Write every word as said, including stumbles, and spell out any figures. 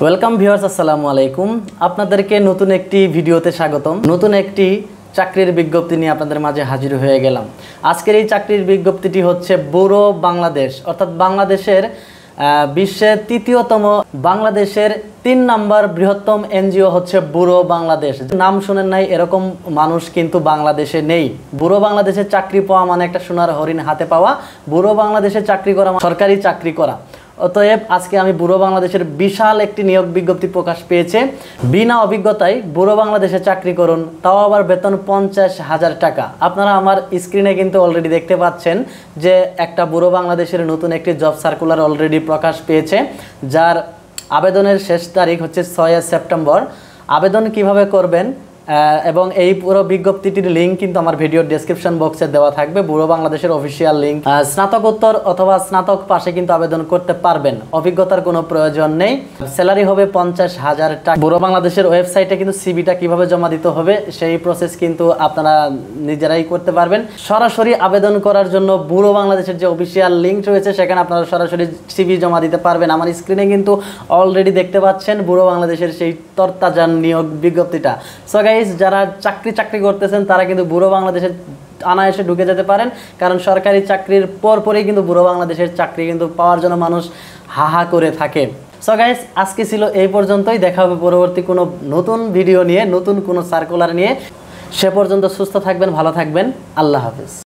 Welcome viewers, আসসালামু আলাইকুম। আপনাদেরকে নতুন একটি ভিডিওতে স্বাগতম। নতুন একটি চাকরির বিজ্ঞপ্তি নিয়ে আপনাদের মাঝে হাজির হয়ে গেলাম। আজকের এই চাকরির বিজ্ঞপ্তিটি হচ্ছে ব্যুরো বাংলাদেশ, অর্থাৎ বাংলাদেশের বিশ্বের তৃতীয়তম, বাংলাদেশের তিন নম্বর বৃহত্তম এনজিও হচ্ছে ব্যুরো বাংলাদেশ। নাম শুনেন নাই এরকম মানুষ কিন্তু বাংলাদেশে নেই। ব্যুরো বাংলাদেশে চাকরি পাওয়া মানে একটা সোনার হরিণ হাতে পাওয়া। ব্যুরো বাংলাদেশে চাকরি করা মানে সরকারি চাকরি করা। অতএব আজকে আমি ব্যুরো বাংলাদেশের বিশাল একটি নিয়োগ বিজ্ঞপ্তি প্রকাশ পেয়েছে। বিনা অভিজ্ঞতায় ব্যুরো বাংলাদেশে চাকরি করুন, তাও আবার বেতন পঞ্চাশ হাজার টাকা। আপনারা আমার স্ক্রিনে কিন্তু অলরেডি দেখতে পাচ্ছেন যে একটা ব্যুরো বাংলাদেশের নতুন একটি জব সার্কুলার অলরেডি প্রকাশ পেয়েছে, যার আবেদনের শেষ তারিখ হচ্ছে ছয় সেপ্টেম্বর। আবেদন কিভাবে করবেন এবং এই পুরো বিজ্ঞপ্তিটির লিঙ্ক কিন্তু আমার ভিডিওর ডেসক্রিপশন বক্সে দেওয়া থাকবে। ব্যুরো বাংলাদেশের অফিসিয়াল লিঙ্ক। স্নাতকোত্তর অথবা স্নাতক পাশে কিন্তু আবেদন করতে পারবেন, অভিজ্ঞতার কোনো প্রয়োজন নেই। স্যালারি হবে পঞ্চাশ হাজার টাকা। ব্যুরো বাংলাদেশের ওয়েবসাইটে কিন্তু সিভিটা কিভাবে জমা দিতে হবে সেই প্রসেস কিন্তু আপনারা নিজেরাই করতে পারবেন। সরাসরি আবেদন করার জন্য ব্যুরো বাংলাদেশের যে অফিসিয়াল লিঙ্ক রয়েছে সেখানে আপনারা সরাসরি সিভি জমা দিতে পারবেন। আমার স্ক্রিনে কিন্তু অলরেডি দেখতে পাচ্ছেন ব্যুরো বাংলাদেশের সেই তরতাজা নিয়োগ বিজ্ঞপ্তিটা। সো গাইস, যারা চাকরি চাকরি করতেছেন তারা কিন্তু ব্যুরো বাংলাদেশের অনায়াসে ঢুকে যেতে পারেন, কারণ সরকারি চাকরির পরপরই কিন্তু ব্যুরো বাংলাদেশের চাকরি কিন্তু পাওয়ার জন্য মানুষ হাহা করে থাকে। সো গাইস, আজকে ছিল এই পর্যন্তই। দেখা হবে পরবর্তী কোনো নতুন ভিডিও নিয়ে, নতুন কোনো সার্কুলার নিয়ে। সে পর্যন্ত সুস্থ থাকবেন, ভালো থাকবেন। আল্লাহ হাফেজ।